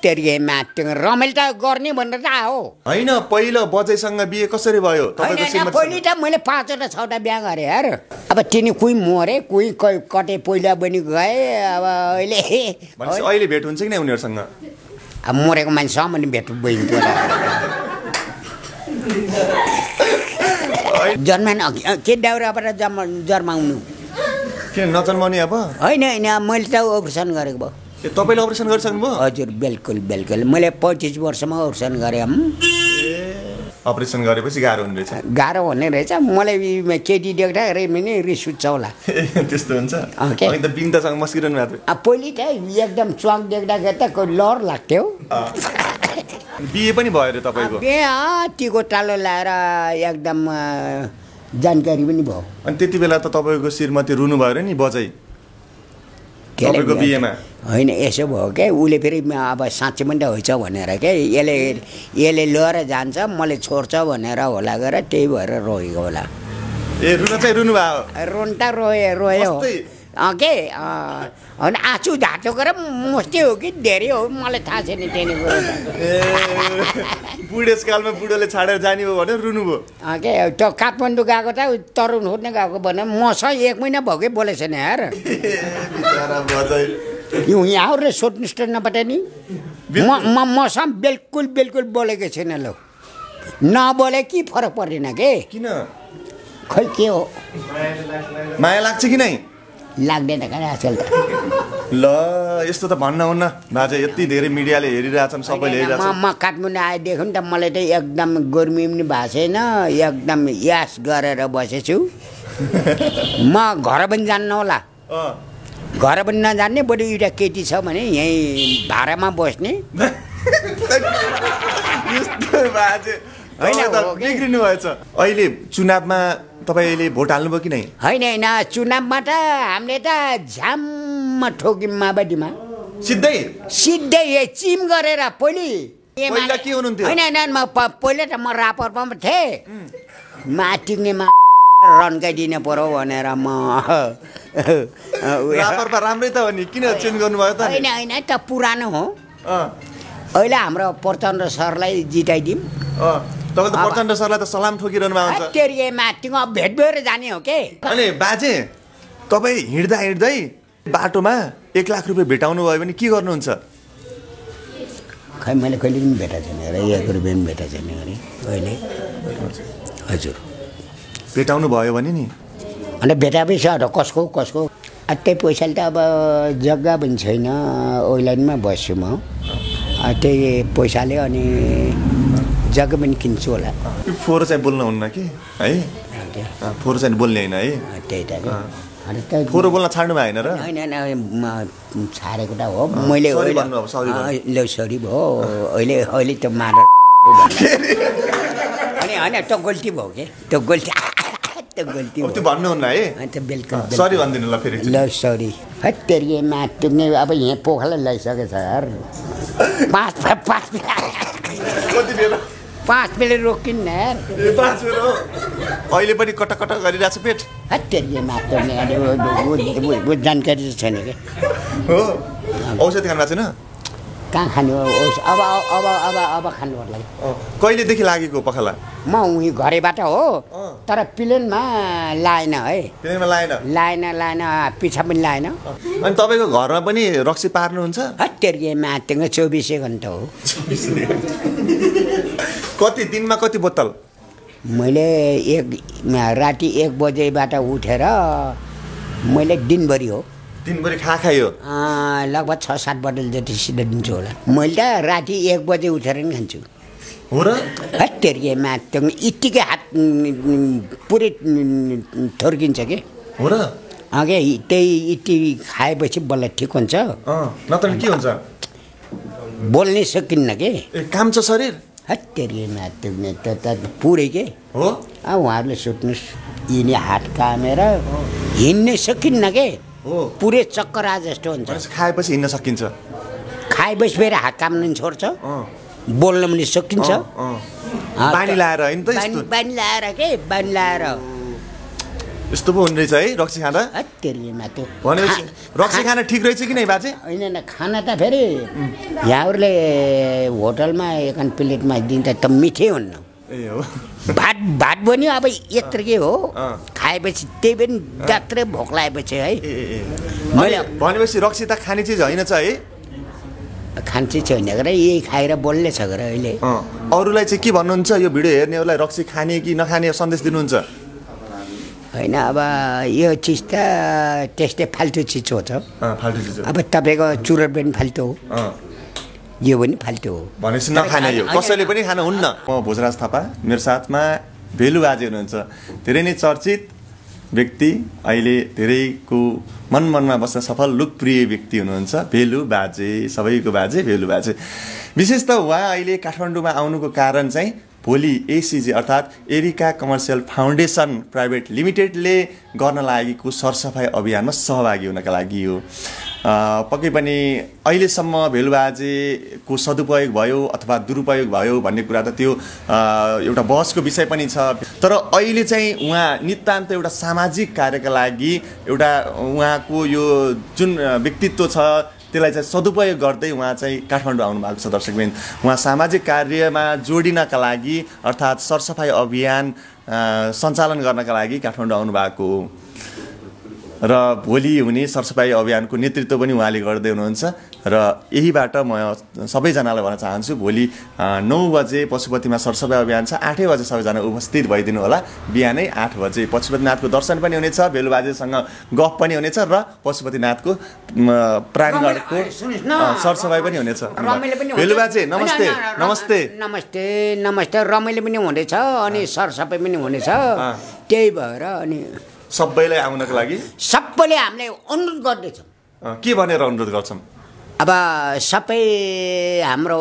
हत्तेरी माट्यो रमाइलो त गर्ने भनेर त हो हैन पहिलो बजैसँग बिहे कसरी भयो तपाईको श्रीमती पहिले त मैले 5 वटा 6 वटा बिहे गरे यार अब तिनी कुई मरे कुई कटे पहिला पनि गए अब अहिले भेट हुन्छ कि नै उनीहरुसँग अब मरेको मान्छेसँग पनि भेट भइन्छ जन्मान के दाउराबाट जन्माउनु के नजन्माउने अब हैन मैले त अपरेसन गरेको भयो तपाईले अपरेसन गरिसक्नु भयो हजुर बिल्कुल मैले 35 वर्षमा अपरेसन गरे अपरेसन गरेपछि गाह्रो हुने रहेछ गाह्रो हुने रहेछ मलाई केटी देख्दाखेरि पनि रिस उठ्छ होला त्यस्तो हुन्छ अनि त बिन्दासँग मस्किरहनु भएको थियो पहिले त एकदम च्वाङ देख्दाखेरि त लर लाग्थ्यो बिहे पनि भयो रे तपाईको बिहे टिको टालो लाएर एकदम जानकारी पनि भयो अनि त्यति बेला त तपाईको श्रीमती रुनु भयो नि बजै तपाईको बिहेमा हैन यसो भयो के उले फेरि अब साँच्चै पनि त होइछ भनेर के यसले लिएर जान्छ मैले छोड्छ भनेर होला गएर त्यही भएर रोएको होला ए रुन चाहिँ रुनु भयो रुन त रोयो के होइन आँसु झाँचो गरेर मस्ती हो कि धेरै हो मलाई थाहा छैन त्यही कुरो बुढेसकालमा बुढोले छाडेर जाने भयो भने रुनु भयो के त्यो काठमाडौँ गएको त तरुण खोज्ने गएको भने मसँग 1 महिना भएकै बोलेको छैन यार यहाँ आउरे सोध्नुहोस् त नपटे नि मसँग बिल्कुल बोलेको छैन ल नबोले कि फरक पर्दैन के किन खै के हो माया लाग्छ कि नै लाग्दैन कहाँ आजकल त ल यस्तो त भन्न हुन्न बाजे यति धेरै मिडियाले हेरिरहेछन् सबैले हेरिरहेछन् म काठमाडौँ आएदेखि त मलाई त एकदम गर्मी पनि भएको छैन एकदम यास गरेर बसेछु म घर पनि जान्न होला घर पनि नजान्ने बरु एउटा केटी छ भने यहीँ भाडामा बस्ने बिग्रिनु भएछ अहिले चुनावमा तपाईले भोट हाल्नुभयो कि नै हैन चुनावमा त हामीले त झ्याममा ठोक्यौँ माओवादीमा सिधै चिम गरेर पहिला के हुनुहुन्थ्यो हैन म पहिला त म रापरमा थिएँ माटिङेमा रन्काइदिनु पर्यो भनेर म रापरमा राम्रै त हो नि किन चेन्ज गर्नुभयो त हैन त पुरानो हो अहिले हाम्रो प्रचण्ड सरलाई जिताइदिउँ तपाईँ त प्रचण्ड सरलाई त सलाम ठोकिरहनु भएको हुन्छ तेरी माटिङ भेट भएर जाने हो के अनि बाजे तपाईँ हिँड्दै बाटोमा 1 लाख रुपियाँ भेटाउनु भयो भने के गर्नुहुन्छ खै मैले कहिले पनि भेटाएको छैन र 1 रुपियाँ पनि भेटाएको छैन अरे अहिले हजुर भेटाउनु भयो भने नि अनि भेटाएपछि कसको त्यही पैसाले त अब जग्गा पनि छैन ओइलाइनमा बस्छु म त्यही पैसाले अनि जग्गा पनि किन्छु होला फोहोर चाहिँ बोल्नुहुन्न कि है फोहोर चाहिँ बोल्ने होइन है त्यही त अनि त फोहोर बोल्न छाड्नु भएन र हैन छाडेको त हो मैले ल सरी भयो अहिले त मार अनि हैन त्यो गल्ती भयो के त्यो गल्ती त्यो भन्नुहुन्न है त्यो बिल्कुल सरी भन्दिनु ल फेरि ल सरी हत्तेरी माट्ने अब यहाँ पोखला लगाइसकेछ यार 5 बेला रोकिन्न यार 5 बेला अहिले पनि कटकट गरिरहेछ पेट हत्तेरी माट्ने जानकारी छैन के हो औषधि खानु छैन कहाँ खानु अब खानु पर्ला कहिलेदेखि लागेको पखाला म उही घरैबाट हो तर प्लेनमा लाएन है प्लेनमा लाएन पिछा पनि लाएन अनि तपाईको घरमा पनि रक्सी पार्नुहुन्छ हत्तेरी माट्ने 24 घण्टा हो कति दिनमा कति बोतल मैले राति 1 बजेबाट उठेर मैले दिनभरि खायो लगभग 6-7 बोतल जति सिधै दिन्छु होला मैले त राति 1 बजे उठेर नि खान्छु हो र हत्तेरी माट्ने यतिकै हात पुरै थर्किन्छ के हो र अगे त्यही इति खाएपछि बल्ल ठिक हुन्छ नत्र के हुन्छ बोल्नै सकिन्न के काम छ शरीर हत्तेरी माट्ने त पुरै के हो उहाँहरूले सोध्नुहोस् यिनी हात कामेर हिँड्नै सकिन्न के हो पुरै चक्कर आ जस्तो हुन्छ खाएपछि हिँड्न सकिन्छ खाएपछि फेरि हात काम्न छोड्छ बोल्न पनि सकिन्छ बानी लाएर हैन त बानी लाएर यस्तो पो हुने रहेछ है रक्सी खाँदा तेरिमा त्यो भनेपछि रक्सी खान ठिक रहेछ कि नै बाजे होइन खाना त फेरि यहाँहरूले होटलमा एक प्लेटमा दिँदा त मिठै हुन्न ए हो भात बन्यो अब यत्रो के हो खाएपछि त्यही पनि जात्रै भोक लागेपछि है मैले भनेपछि रक्सी त खाने चिज होइन छ है खान्छै छैन गएर यही खाएर बोल्ने छ गएर अहिले अरूलाई चाहिँ के भन्नुहुन्छ यो भिडियो हेर्नेहरूलाई रक्सी खाने कि नखाने सन्देश दिनुहुन्छ होइन अब यो चिज त त्यस्तै फाल्तु चिज हो त फाल्तु चिज अब तपाईँको चुरोट पनि फाल्तु हो यो पनि फाल्तु हो भनेपछि नखाने यो कसैले पनि खान हुन्न म भोजराज थापा मेरो साथमा भेलु बाजे हुनुहुन्छ धेरै नै चर्चित व्यक्ति अहिले धेरैको मनमा बस्न सफल लोकप्रिय व्यक्ति हुनुहुन्छ भेलु बाजे सबैको बाजे भेलु बाजे विशेष त उहाँ अहिले काठमाडौँमा आउनुको कारण चाहिँ भोलि एसीजी अर्थात् एरिका कमर्सियल फाउन्डेसन प्राइभेट लिमिटेडले गर्न लागेको सरसफाइ अभियानमा सहभागी हुनका लागि हो पक्कै पनि अहिलेसम्म भेलु बाजेको सदुपयोग भयो अथवा दुरुपयोग भयो भन्ने कुरा त त्यो एउटा बहसको विषय पनि छ तर अहिले चाहिँ उहाँ नितान्त एउटा सामाजिक कार्यका लागि एउटा उहाँको यो जुन व्यक्तित्व छ त्यसलाई चाहिँ सदुपयोग गर्दै उहाँ चाहिँ काठमाडौँ आउनु भएको छ दर्शकबिन उहाँ सामाजिक कार्यमा जोडिनका लागि अर्थात् सरसफाइ अभियान सञ्चालन गर्नका लागि काठमाडौँ आउनु भएको हो र भोलि हुने सरसफाइ अभियानको नेतृत्व पनि उहाँले गर्दै हुनुहुन्छ र यहीबाट म सबैजनालाई भन्न चाहन्छु भोलि 9 बजे पशुपतिमा सरसफाइ अभियान छ 8 बजे सबैजना उपस्थित भइदिनु होला बिहानै 8 बजे पशुपतिनाथको दर्शन पनि हुनेछ भेलु बाजेसँग गफ पनि हुनेछ र पशुपतिनाथको प्राङ्गणको सरसफाइ पनि हुनेछ भेलु बाजे नमस्ते नमस्ते नमस्ते नमस्ते रमाइलो पनि हुनेछ अनि सरसफाइ पनि हुनेछ त्यही भएर अनि सबैलाई आउनको लागि सबैले हामीले अनुरोध गर्दैछौँ के भनेर अनुरोध गर्छौँ अब सबै हाम्रो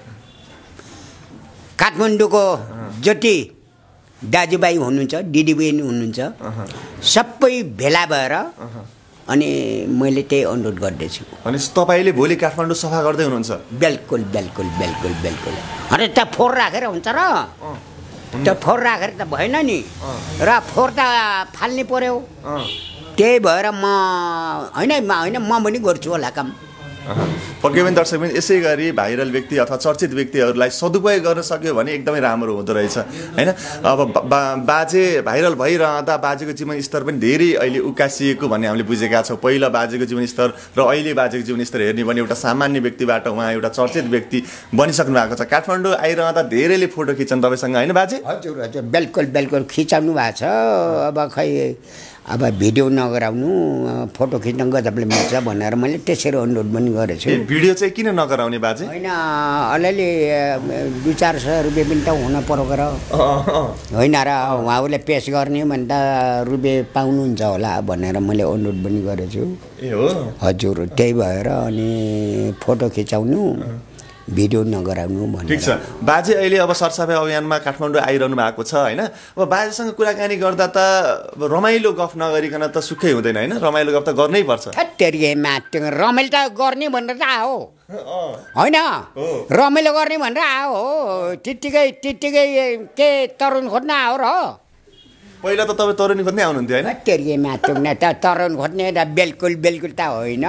काठमाडौँको जति दाजुभाइ हुनुहुन्छ दिदीबहिनी हुनुहुन्छ सबै भेला भएर अनि मैले त्यही अनुरोध गर्दैछु अनि तपाईँले भोलि काठमाडौँ सफा गर्दै हुनुहुन्छ बिल्कुल बिल्कुल बिल्कुल बिल्कुल अरे त फोहोर राखेर हुन्छ र त्यो फोहोर राखेर त भएन नि र फोहोर त फाल्नु पर्यो त्यही भएर म पनि गर्छु होला काम पक्कै पनि दर्शक पनि यसै गरी भाइरल व्यक्ति अथवा चर्चित व्यक्तिहरूलाई सदुपयोग गर्न सक्यो भने एकदमै राम्रो हुँदो रहेछ होइन अब बाजे भाइरल भइरहँदा बाजेको जीवनस्तर पनि धेरै अहिले उकासिएको भन्ने हामीले बुझेका छौँ पहिला बाजेको जीवनस्तर र अहिले बाजेको जीवनस्तर हेर्ने भने एउटा सामान्य व्यक्तिबाट उहाँ एउटा चर्चित व्यक्ति बनिसक्नु भएको छ काठमाडौँ आइरहँदा धेरैले फोटो खिच्छन् तपाईँसँग होइन बाजे हजुर हजुर बिल्कुल बिल्कुल खिचाउनु भएको छ अब खै अब भिडियो नगराउनु फोटो खिच्न गजबले मिल्छ भनेर मैले त्यसरी अनुरोध पनि गरेछु भिडियो चाहिँ किन नगराउने बाजे होइन अलिअलि 200-400 रुपियाँ पनि त हुन पर्यो र होइन र उहाँहरूले पेस गर्ने भने त रुपियाँ पाउनुहुन्छ होला भनेर मैले अनुरोध पनि गरेछु ए हो हजुर त्यही भएर अनि फोटो खिचाउनु भिडियो नगराउनु भनेर ठिक छ बाजे अहिले अब सरसफाइ अभियानमा काठमाडौँ आइरहनु भएको छ होइन अब बाजेसँग कुराकानी गर्दा त रमाइलो गफ नगरिकन त सुखै हुँदैन होइन रमाइलो गफ त गर्नै पर्छ रमाइलो त गर्ने भनेर त आयो होइन रमाइलो गर्ने भनेर आयो त्यत्तिकै के तरुण खोज्न आयो र पहिला त तपाईँ तरुनी खोज्नै आउनुहुन्थ्यो होइन त तरुण खोज्ने त बिल्कुल बिल्कुल त होइन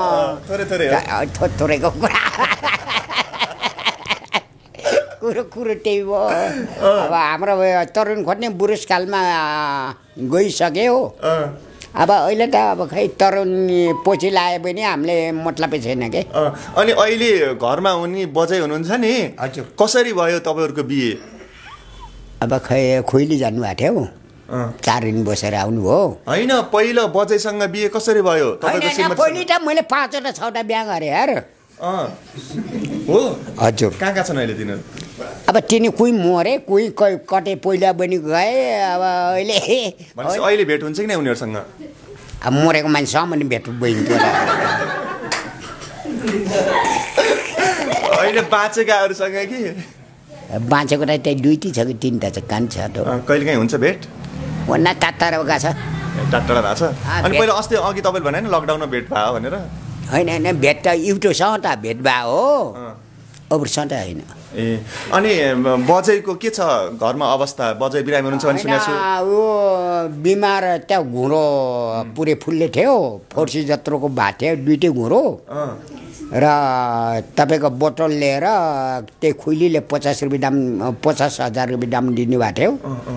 थोरैको कुरा कुरो त्यही भयो अब हाम्रो तरुण खोज्ने बुढेसकालमा गइसक्यो अब अहिले त अब खै तरुण पछि लाए पनि हामीले मतलबै छैन के अनि अहिले घरमा हुने बजै हुनुहुन्छ नि हजुर कसरी भयो तपाईँहरूको बिहे अब खै खोइली जानुभएको थियो 4 दिन बसेर आउनु हो होइन पहिलो बजैसँग बिहे कसरी भयो पहिले त मैले 5वटा 6वटा बिहा गरेँ यार हो हजुर कहाँ छन् अहिले तिनीहरू अब तिनी कोही मरे कोही कतै पहिला पनि गए अब अहिले भेट हुन्छ कि नै उनीहरूसँग अब मरेको मान्छेसँग पनि भेट भइन्थ्यो अहिले बाँचेकाहरूसँग कि बाँचेको त त्यही 2 छ कि 3टा छ कान छ कहिले काहीँ हुन्छ भेट भन्दा टाढा गएको छ टाढा भएको छ अनि पहिला अस्ति अघि तपाईँले भने नि लकडाउनमा भेट भयो भनेर होइन भेट त युट्युबसँग त भेट भयो हो अप्रेसन त होइन। ए अनि बजैको के छ घरमा अवस्था? बजै बिरामी हुनुहुन्छ भने सुनेको छु। ऊ बिमार त्यहाँ घुँडो पुरै फुल्ले थियो, फोर्सी जत्रोको भएको थियो, दुइटै घुँडो र तपाईँको बोतल लिएर त्यही खुइलीले 50 रुपियाँ दाम 50,000 रुपियाँ दाम दिनुभएको थियो।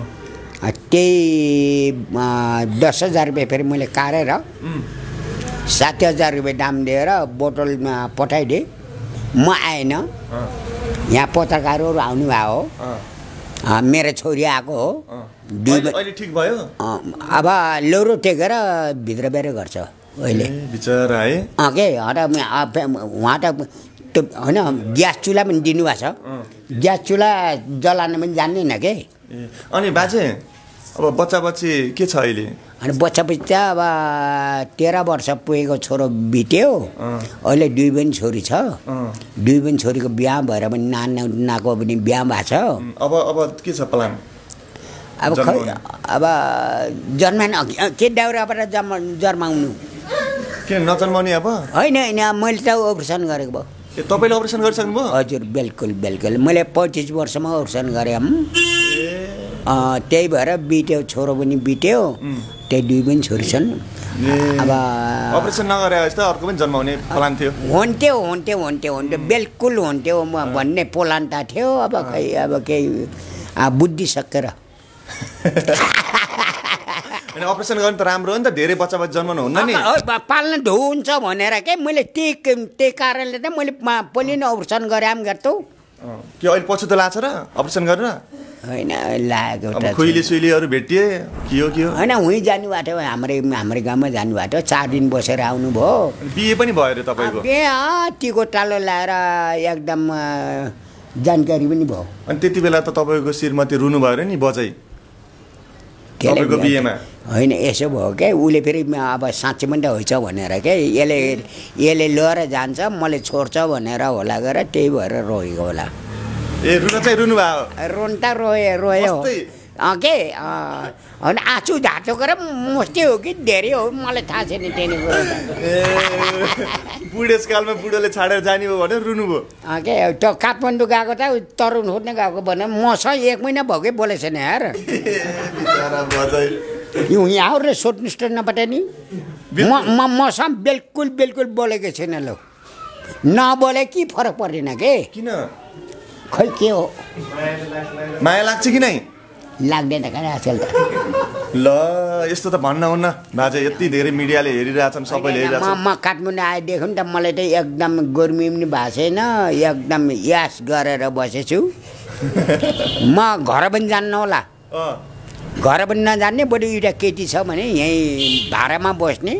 त्यही 10,000 रुपियाँ फेरि मैले काटेर 7,000 रुपियाँ दाम दिएर बोतलमा पठाइदिएँ। म आएन, यहाँ पत्रकारहरू आउनु भएको हो, मेरो छोरी आएको हो। अहिले ठिक भयो? अब लौरो टेकेर भित्र बेर गर्छ अहिले बिचरा है। के उहाँ त होइन ग्यास चुल्हा पनि दिनुभएको छ, ग्यास चुल्हा जलाउन पनि जान्दैन के। अनि बाजे अब बच्चा बच्ची के छ अहिले? अनि बच्चा बच्ची त अब 13 वर्ष पुगेको छोरो बित्यो, अहिले 2 बहिनी छोरी छ। 2 बहिनी छोरीको बिहा भएर पनि नानाको पनि बिहा भएको छ। अब के छ प्लान? अब खै अब जन्मान के दाउराबाट जन्माउनु के नजन्माउने अब? होइन होइन, मैले त अपरेसन गरेको भयो। तपाईँले अपरेसन गरिसक्नु भयो? हजुर बिल्कुल बिल्कुल, मैले 35 वर्षमा अपरेसन गरेँ। त्यही भएर बित्यो, छोरो पनि बित्यो, त्यही 2 पनि छोरी छन्। अब अपरेसन नगरे त अर्को पनि जन्माउने प्लान थियो? हुन्थ्यो बिल्कुल हुन्थ्यो भन्ने प्लान त थियो। अब खै अब केही बुद्धि सकेर अनि अपरेसन गर्ने त राम्रो हो नि त, धेरै बच्चा जन्माउनु हुन्न नि, पाल्न ढो हुन्छ भनेर के। मैले त्यही कारणले त मैले पहिले नै अपरेसन गरेँ गर्छु। के अहिले पछि त लाग्छ र अपरेसन गरेर? होइन लागेको खुइली सुइलीहरू भेटिए के हो होइन, उहीँ जानुभएको थियो, हाम्रै गाउँमा जानुभएको थियो। 4 दिन बसेर आउनुभयो। बिहे पनि भयो अरे तपाईँको? टिको टालो लाएर एकदम जानकारी पनि भयो। अनि त्यति बेला त तपाईँको श्रीमती रुनु भयो अरे नि बजै तपाईँको बिहेमा? होइन यसो भयो क्या, उसले फेरि अब साँच्चै पनि त होइन भनेर क्या, यसले लिएर जान्छ मलाई छोड्छ भनेर होला गएर, त्यही भएर रोएको होला। ए रुन चाहिँ रुनु भयो? रुन त रोयो के होइन, आँसु झाँटो गरेर मुस्ती हो कि धेरै हो मलाई थाहा छैन त्यही कुरो। बुढेसकालमा बुढोले छाडेर जाने हो भनेर रुनु भयो के? त्यो काठमाडौँ गएको त तरुण खोज्न गएको भने मसँग 1 महिना भयो कि बोलेको छैन यार। यहाँ रे सोध्नुहोस् त नपटे नि, मसँग बिल्कुल बोलेको छैन। ल नबोले कि फरक पर्दैन के? किन? खै के हो, माया लाग्छ कि नै? लाग्दैन क्या आजकल त। ल यस्तो त भन्न हुन्न बाजे, यति धेरै मिडियाले हेरिरहेछन्, सबैले हेरिरहेछन्। म काठमाडौँ आएदेखि त मलाई त एकदम गर्मी पनि भएको छैन, एकदम यास गरेर बसेछु। म घर पनि जान्न होला, घर पनि नजान्ने, बरु एउटा केटी छ भने यहीँ भाडामा बस्ने।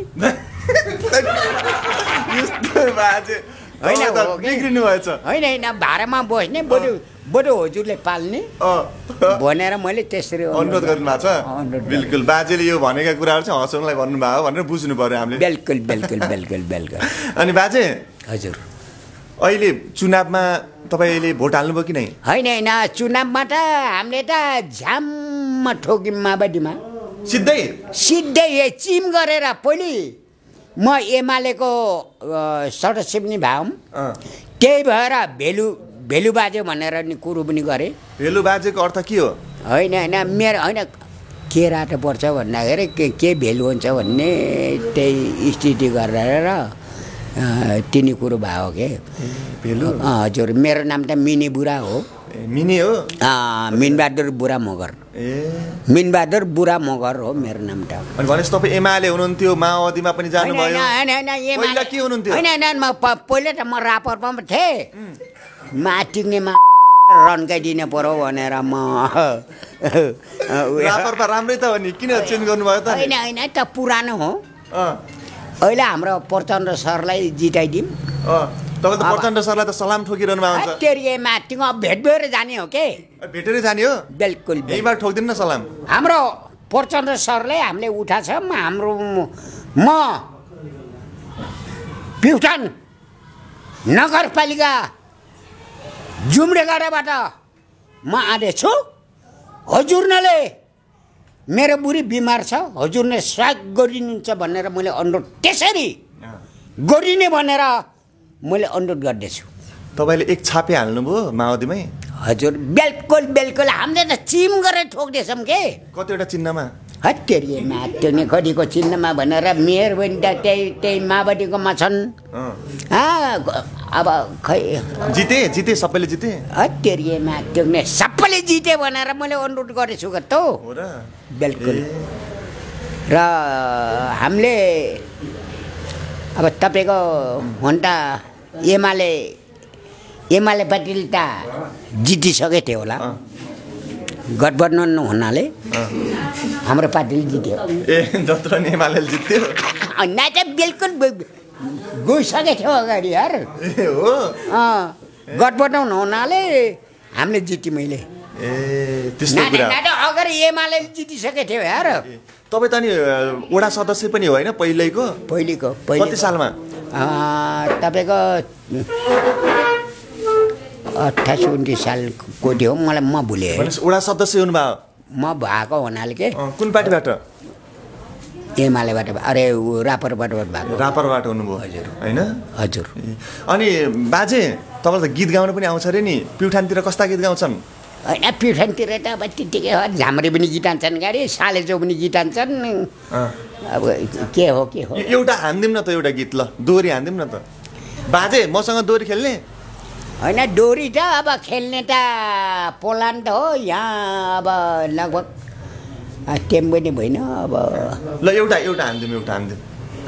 होइन भाडामा बस्ने, बरु हजुरले पाल्ने भनेर मैले त्यसरी अनुरोध गर्नु भएको छ। बिल्कुल बाजेले यो भनेका कुराहरू चाहिँ हँसाउनलाई भन्नुभयो भनेर बुझ्नु पर्यो हामीले। बिल्कुल। अनि बाजे हजुर अहिले चुनावमा तपाईँले भोट हाल्नुभयो कि नै? होइन चुनावमा त हामीले त झ्याममा ठोक्यौँ माओवादीमा, सिधै चिम गरेर। पहिले म एमालेको सदस्य पनि भयौँ, त्यही भएर भेलु बाजे भनेर नि कुरो पनि गरेँ। भेलु बाजेको अर्थ के हो? होइन मेरो होइन के रातो पर्छ भन्दाखेरि के भेलु हुन्छ भन्ने त्यही स्थिति गरेर तिनी कुरो भयो के भेलु। हजुर मेरो नाम त मिनी बुढा हो। मिनी हो? मिनबहादुर बुढा मगर। मिनबहादुर बुढा मगर हो मेरो नाम त। अनि भनेपछि तपाईँ एमाले हुनुहुन्थ्यो, माओवादीमा पनि जानुभयो? पहिला के हुनुहुन्थ्यो? होइन पहिला त म रापरमा थिएँ, माटिङेमा रन्काइदिनु पर्यो भनेर म रापरमा राम्रै त हो नि, किन चेन्ज गर्नुभयो त? होइन त पुरानो हो। अहिले हाम्रो प्रचण्ड सरलाई जिताइदिउँ। तपाईँ त प्रचण्ड सरलाई त सलाम ठोकिरहनु भएको हुन्छ। तेरि माटिङ भेट भएर जाने हो के? भेटेरै जाने हो? बिल्कुल। यहीँबाट ठोकिदिनु न सलाम। हाम्रो प्रचण्ड सरले हामीले उठाएको छ। म प्युठान नगरपालिका जुम्रेगडाबाट म आँदैछु। हजुरले मेरो बुढी बिमार छ, हजुरले सहयोग गरिदिनुहुन्छ भनेर मैले अनुरोध त्यसरी गरिने भनेर मैले अनुरोध गर्दैछु। तपाईले एक छापे हाल्नुभयो माओवादीमै? हजुर बिल्कुल बिल्कुल हामीले त चिम गरेर ठोक्दैछौँ के। कतिवटा चिन्हमा? हत्तेरीमा त्यो खडीको चिन्हमा भनेर मेयर पनि त त्यही माओवादीकोमा छन्। अब खै जिते सबैले जिते? हत्तेरीमा त्यो सबैले जिते भनेर मैले अनुरोध गरेछु त हो र? बिल्कुल। र हामीले अब तपाईँको हुन त एमाले पार्टीले त जितिसकेको थियो होला, गठबन्धन हुनाले हाम्रो पार्टीले जित्यो। जत्रो नि एमाले जित्यो? न त बिल्कुल गइसकेको थियो अगाडि यार। हो गठबन्धन हुनाले हामीले जित्यौँ मैले। त्यस्तो कुरा अगाडि एमाले जितिसकेको थियो यार। तपाईँ त नि वडा सदस्य पनि होइन पहिलेको? कति सालमा? तपाईँको 28-29 सालको थियो, मलाई म भुलेँ। वडा सदस्य हुनुभयो? म भएको हुनाले के। कुन पार्टीबाट? एमालेबाट। अरे रापरबाट भएको। रापरबाट हुनुभयो? हजुर होइन? हजुर। अनि बाजे तपाईँलाई त गीत गाउन पनि आउँछ अरे नि, प्युठानतिर कस्ता गीत गाउँछन्? होइन प्युठानतिर त अब त्यतिकै हो, झामरे पनि गीत हान्छन् गाडी, सालेचो पनि गीत हान्छन्। अब के हो एउटा हान्दिउँ न त, एउटा गीत ल, दोहोरी हान्दिउँ न त। बाजे मसँग दोहोरी खेल्ने? होइन डोरी त अब खेल्ने त पोलान्ड हो, यहाँ अब लगभग टेम पनि भएन अब। ल एउटा हान्दिउँ।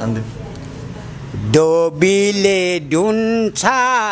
डोबीले ढुन्छ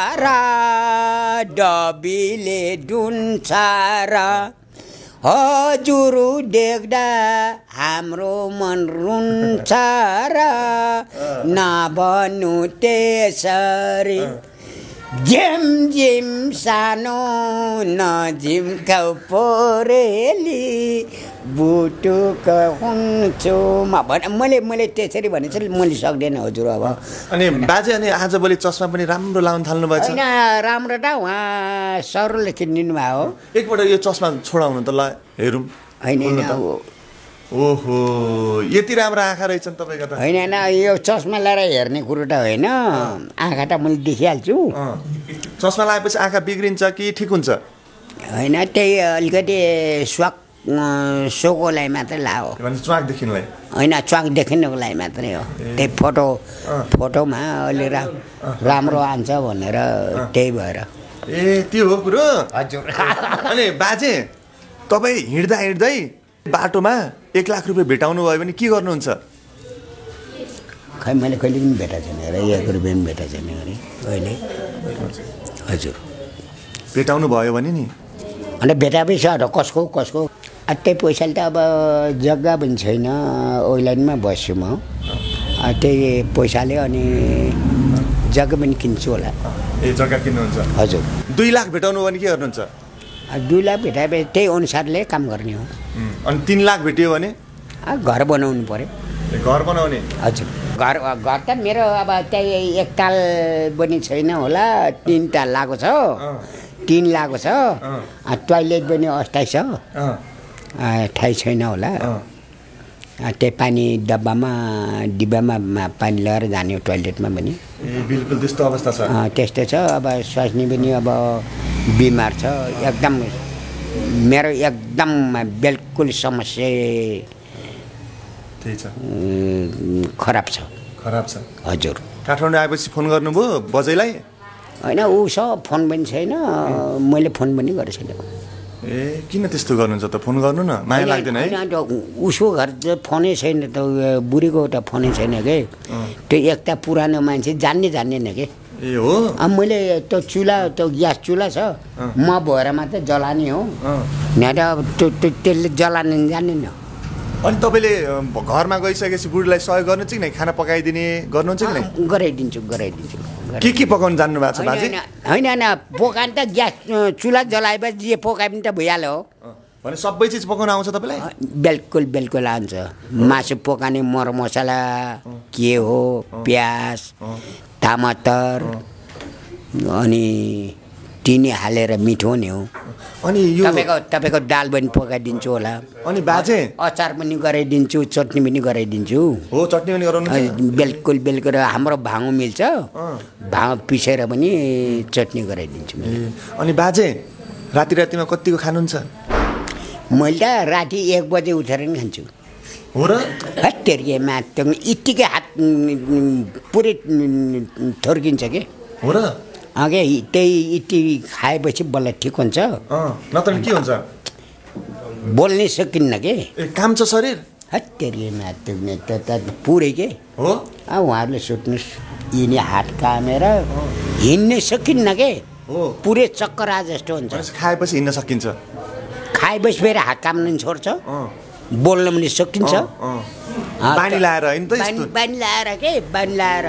र हजुर देख्दा हाम्रो मन रुन्छ र नभन्नु त्यसरी झिम सानो नजिम्काउ पोरेली बुटुक हुन्छु मैले त्यसरी भनेछु, मैले सक्दैन हजुर। अब अनि बाजे अनि आजभोलि चस्मा पनि राम्रो लाउन थाल्नु भएछ? होइन राम्रो त उहाँ सरले किनिदिनु भयो हो। एकपल्ट यो चस्मा छोडाउनु त ल हेरौँ। होइन ओहो यति राम्रो आँखा रहेछन् तपाईँको त। होइन यो चस्मा लगाएर हेर्ने कुरो त होइन, आँखा त मैले देखिहाल्छु। चस्मा लगाएपछि आँखा बिग्रिन्छ कि ठिक हुन्छ? होइन त्यही अलिकति सोको लागि मात्रै लाओ। च्वाक देखिनलाई? होइन च्वाक देखिनुको लागि मात्रै हो। त्यही फोटोमा अलि राम्रो आउँछ भनेर त्यही भएर। त्यो हो कुरो? हजुर। अनि बाजे तपाईँ हिँड्दै बाटोमा 1 लाख रुपियाँ भेटाउनु भयो भने के गर्नुहुन्छ? खै मैले कहिले पनि भेटाएको छैन अरे, 1 रुपियाँ पनि भेटाएको छैन अरे अहिले। हजुर भेटाउनु भयो भने नि? अन्त भेटाएपछि छ कसको त्यही पैसाले त अब जग्गा पनि छैन, ओइलाइनमा बस्छु म, त्यही पैसाले अनि जग्गा पनि किन्छु होला। जग्गा किन्नुहुन्छ? हजुर। 2 लाख भेटाउनु भने के गर्नुहुन्छ? 2 लाख भेटाएपछि त्यही अनुसारले काम गर्ने हो। अनि 3 लाख भेट्यो भने? घर बनाउनु पर्यो। घर बनाउने? हजुर। घर त मेरो अब त्यही 1 ताल पनि छैन होला, 3 ताल लागेको छ, 3 लागेको छ। टोइलेट पनि अस्थायी छ, ठाउँ छैन होला। त्यही पानी डिब्बामा पानी लगाएर जाने हो टोइलेटमा पनि। बिल्कुल त्यस्तो अवस्था छ? त्यस्तो छ। अब स्वास्नी पनि अब बिमार छ, एकदम मेरो एकदम बिल्कुल समस्या त्यही छ, खराब छ। हजुर। काठमाडौँ आएपछि फोन गर्नुभयो बजैलाई? होइन ऊ छ, फोन पनि छैन, मैले फोन पनि गरेको छैन। किन त्यस्तो गर्नुहुन्छ त? फोन गर्नु न, माया लाग्दैन है? उसको घर त फोनै छैन त, बुढीको त फोनै छैन के। त्यो एक त पुरानो मान्छे जान्दैन के। हो? अब मैले त्यो चुल्हा, त्यो ग्यास चुल्हा छ, म भएर मात्रै जलाने हो, यहाँ त त्यसले जलाने जान्दैन। अनि तपाईँले घरमा गइसकेपछि बुढीलाई सहयोग गर्नु चाहिँ कि खाना पकाइदिने गर्नुहुन्छ कि नै? गराइदिन्छु। के पकाउनु जान्नु भएको छ बाजे? होइन पकाउनु त ग्यास चुल्हा जलाएपछि जे पकाए पनि त भइहाल्यो हो। भने सबै चिज पकाउन आउँछ तपाईँलाई? बिल्कुल आउँछ। मासु पकाउने मरमसला के हो, प्याज, टमाटर अनि चिनी हालेर मिठो नि हो अनि यो तपाईको दाल पनि पकाइदिन्छु होला अनि बाजे अचार पनि गराइदिन्छु चटनी पनि गराइदिन्छु हो चटनी पनि गराउनु बिल्कुल बिल्कुल हाम्रो भाँगो मिल्छ भाँगो पिसेर पनि चटनी गराइदिन्छु अनि बाजे रातिमा कतिको खानुहुन्छ मैले त राति 1 बजे उठेर नि खान्छु हो र हत्तेरीमा इट्टीकै हात पुरै थर्किन्छ के हो र अगे त्यही इट्टी खाएपछि बल्ल ठिक हुन्छ नत्र के हुन्छ बोल्नै सकिन्न के काम छ शरीर हत्तेरीमा त पुरै के हो उहाँहरूले सोध्नुहोस् यिनी हात कामेर हिँड्नै सकिन्न के हो पुरै चक्कर आ जस्तो हुन्छ खाएपछि हिँड्न सकिन्छ खाएपछि फेरि हात काम्न छोड्छ बोल्न पनि सकिन्छ बानी लाएर हैन त बानी लाएर के बानी लाएर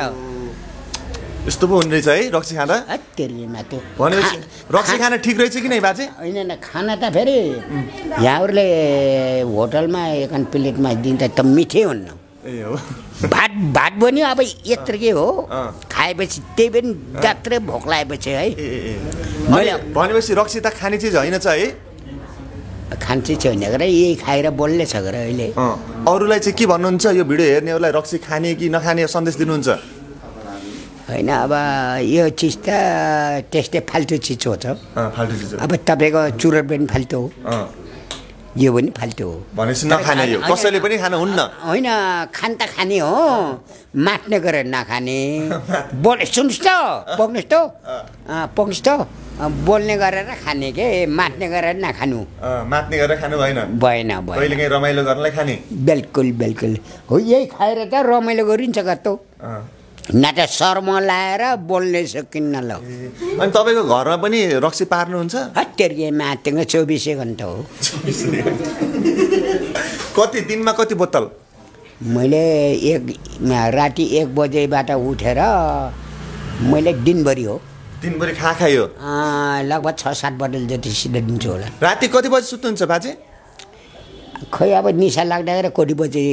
यस्तो पो हुने रहेछ है रक्सी खाँदा हत्तेरीमा त्यो भनेपछि रक्सी खाना ठिक रहेछ कि नै बाजे होइन खाना त फेरि यहाँहरूले होटलमा एकान प्लेटमा दिन्छ त मिठै हुन्न ए हो भात बन्यो अब यत्रो के हो खाएपछि त्यही पनि जात्रै भोक लागेपछि है मैले भनेपछि रक्सी त खाने चिज होइन छ है खान्छै छैन गरे यही खाएर बोल्ने छ गरे अहिले अरूलाई चाहिँ के भन्नुहुन्छ यो भिडियो हेर्नेहरूलाई रक्सी खाने कि नखाने सन्देश दिनुहुन्छ होइन अब यो चिज त त्यस्तै फाल्तु चिज हो त फाल्तु चिज अब तपाईँको चुरोट पनि फाल्तु हो यो पनि फाल्तु हो भनेपछि नखाने यो कसैले पनि खान हुन्न होइन खान त खाने हो माट्ने गरेर नखाने बोल सुन्नुहोस् त पक्नुहोस् त बोल्ने गरेर खाने के माट्ने गरेर नखानु माट्ने गरेर खानु भएन कहिले काहीँ रमाइलो गर्नलाई खाने बिल्कुल बिल्कुल हो यही खाएर त रमाइलो गरिन्छ कस्तो न त शर्म लाएर बोल्नै सकिन्न ल अनि तपाईँको घरमा पनि रक्सी पार्नुहुन्छ हत्तेरी मातेको 24 घण्टा हो कति दिनमा कति बोतल मैले राति 1 बजेबाट उठेर मैले दिनभरि हो दिनभरि खायो लगभग 6-7 बोतल जति सिधा दिन्छु होला राति कति बजे सुत्नुहुन्छ बाजे खै अब निसा लाग्दाखेरि कति बजे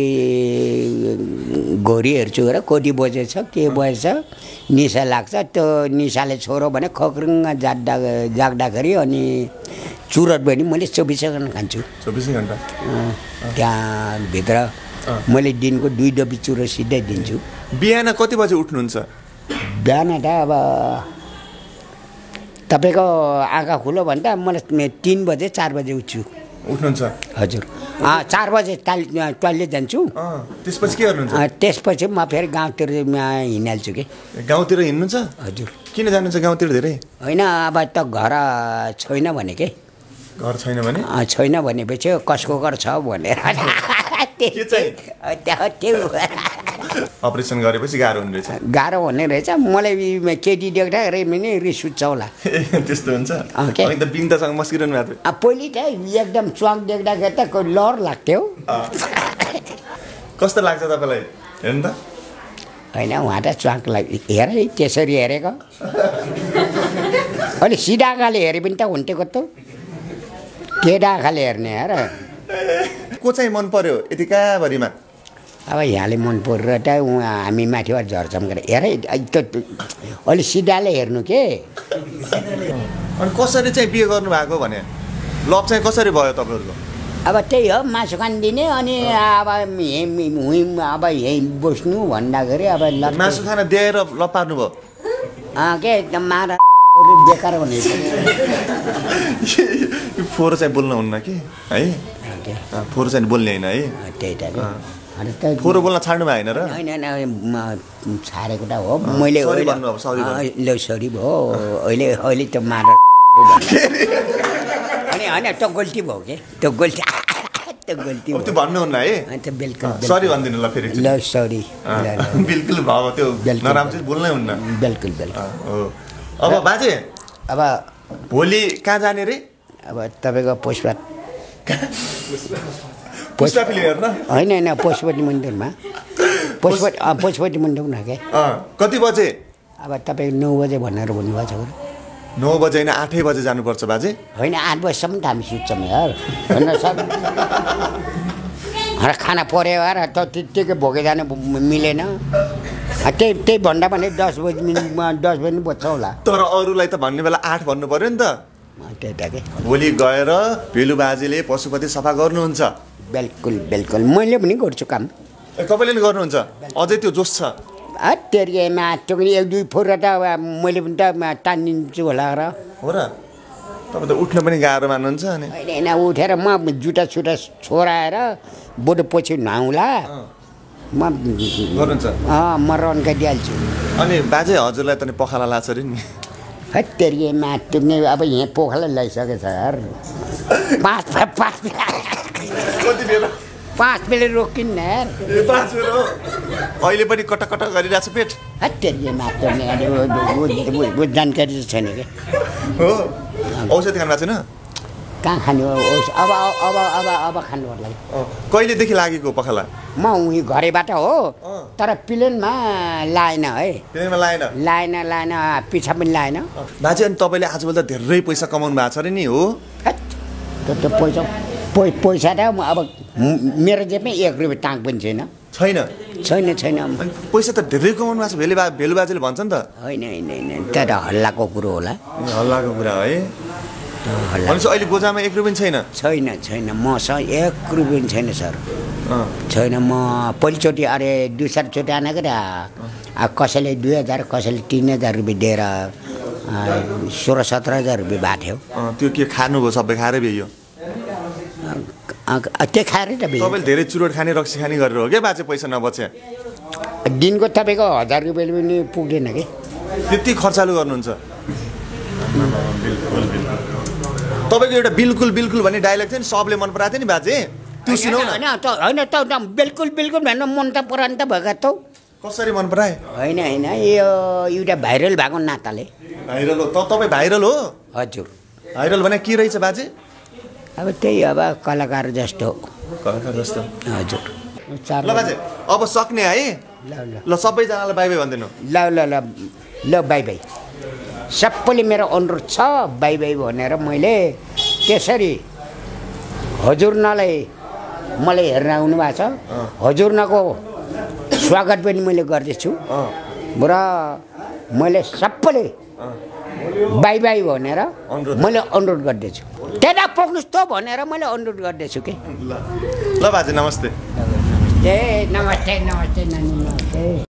घोरी हेर्छु र कति बजे छ के बजेछ निसा लाग्छ त्यो निसाले छोरो भने खक्रुङ जाग्दाखेरि अनि चुरोट पनि मैले 24 घण्टा खान्छु 24 घण्टा त्यहाँभित्र मैले दिनको 2 डब्बी चुरोट सिधै दिन्छु बिहान कति बजे उठ्नुहुन्छ बिहान त अब तपाईँको आँखा खुलो भन्दा मलाई 3 बजे 4 बजे उठ्छु उठ्नुहुन्छ हजुर 4 बजे टोइलेट जान्छु त्यसपछि के गर्नुहुन्छ त्यसपछि म फेरि गाउँतिर हिँडिहाल्छु कि गाउँतिर हिँड्नुहुन्छ हजुर किन जानुहुन्छ गाउँतिर धेरै होइन अब त घर छैन भने के घर छैन भने छैन भनेपछि कसको घर छ भनेर के चाहिँ अपरेसन गरेपछि गाह्रो हुने रहेछ गाह्रो हुने रहेछ मलाई केटी देख्दाखेरि पनि रिस उठ्छ होला त्यस्तो हुन्छ अनि त बिन्दासँग मस्किरहनु भएको थियो पहिले त एकदम च्वाङ देख्दाखेरि त लर लाग्थ्यो कस्तो लाग्छ तपाईँलाई हेर्नु त होइन उहाँ त च्वाङ लाग्यो हेर त्यसरी हेरेको अहिले सिधा आँखाले हेरे पनि त हुन्थ्यो कस्तो केटा आँखाले हेर्ने हेर को चाहिँ मन पर्यो यति कहाँभरिमा अब यहाँले मन परेर त हामी माथिबाट झर्छौँ गरेर हेर अलि सिधाले हेर्नु के अनि कसरी चाहिँ बिहे गर्नु भएको भने लभ चाहिँ कसरी भयो तपाईँहरूको अब त्यही हो मासु खान दिने अनि अब अब यहीँ बस्नु भन्दाखेरि अब मासु खाना दिएर लभ पार्नु भयो के मार बेकार हुने फोहोर चाहिँ बोल्न हुन्न कि है फोहोर चाहिँ बोल्ने होइन है त्यही त फोहोर बोल्न छाड्नु भयो होइन र होइन छाडेको त हो मैले ल सरी भयो अहिले त मार अनि होइन त गल्ती भयो के त्यो गल्ती त्यो भन्नुहुन्न है त्यो बिल्कुल सरी भनिदिनु ल फेरि ल सरी बिल्कुल भयो त्यो नराम्रो चिज बोल्नै हुन्न बिल्कुल अब बाजे अब भोलि कहाँ जाने रे अब तपाईँको पुष्पा फिल्म हेर्न होइन पशुपति मन्दिरमा पशुपति मन्दिरमा क्या कति बजे अब तपाईँ 9 बजे भनेर भन्नुभएको छ 9 बजे होइन 8 बजे जानुपर्छ बाजे होइन 8 बजीसम्म त हामी सुत्छौँ यार होइन सर खाना पऱ्यो यार त त्यतिकै भोगे जानु मिलेन त्यही भन्दा भने 10 बजी बज्छ होला। तर अरूलाई त भन्ने बेला 8 भन्नु पर्यो नि त। त्यही त के भोलि गएर भेलु बाजेले पशुपति सफा गर्नुहुन्छ। बिल्कुल मैले पनि गर्छु काम। तपाईँले नि गर्नुहुन्छ? अझै त्यो जोस छ? तेरिएमा त्यो पनि 1-2 फोर त मैले पनि त तानिदिन्छु होला र। हो र? तपाईँ त उठ्न पनि गाह्रो मान्नुहुन्छ अनि? होइन उठेर म जुटा छोराएर बडो पछि नुहाउँला म गर्नुहुन्छ? म रन्का दिइहाल्छु। अनि बाजे हजुरलाई त नि पखाला लाग्छ अरे नि? तेरिएमा त्यो पनि अब यहाँ पोखला ल्याइसकेछ यार। 5 बेला रोकिन्न यार। 5 बेला हो? अहिले पनि कटकट गरिरहेको छ पेट? तेरिएमा त्यो जानकारी छैन कि। हो? औषधि खानु भएको छैन? कहाँ खानु अब खानु होला। कहिलेदेखि लागेको पखाला? म उही घरैबाट हो तर प्लेनमा लाएन है। प्लेनमा लाएन पिछा पनि लाएन। बाजे अनि तपाईँले आजभोलि त धेरै पैसा कमाउनु भएको छ अरे नि हो? त्यो पैसा त अब मेरो जेबमा 1 रुपियाँ टाङ पनि छैन। छैन। पैसा त धेरै कमाउनु भएको छ भेलु बाजेले भन्छ नि त। होइन त्यो त हल्लाको कुरो होला। हल्लाको कुरा है? भनेपछि अहिले गोजामा 1 रुपियाँ छैन? छैन मसँग 1 रुपियाँ छैन सर। छैन। म पहिलोचोटि अरे 2-4 चोटि आएको र कसैले 2000 कसैले 3000 रुपियाँ दिएर 16-17 हजार रुपियाँ बाट्यो। त्यो के खानुभयो? सबै खाएरै भ्याइयो? त्यो खाएरै त भ्याइयो। तपाईँले धेरै चुरोट खाने रक्सी खाने गरेर हो क्या बाजे पैसा नबचे? दिनको तपाईँको 1000 रुपियाँले पनि पुग्दैन कि। त्यति खर्चालु गर्नुहुन्छ? तपाईँको एउटा बिल्कुल भन्ने डायलग थियो नि, सबले मन पराएको थियो नि बाजे, त्यो सुनौ न। होइन त बिल्कुल भनेर मन त पराउनु त भएको त। कसरी मन पराए? होइन यो एउटा भाइरल भएको नाताले। भाइरल हो? तपाईँ भाइरल हो? हजुर। भाइरल भने के रहेछ बाजे? अब त्यही अब कलाकार जस्तो। हजुर। ल बाजे अब सक्ने है? ल सबैजनालाई बाई बाई भनिदिनु। ल बाई। सबैले मेरो अनुरोध छ बाई भनेर मैले त्यसरी हजुरनालाई मलाई हेर्न आउनु भएको छ। हजुरनाको स्वागत पनि मैले गर्दैछु र मैले सबैले बाई भनेर मैले अनुरोध गर्दैछु। त्यता पुग्नुहोस् त भनेर मैले अनुरोध गर्दैछु कि। ल बाजे नमस्ते। नमस्ते नानी नमस्ते।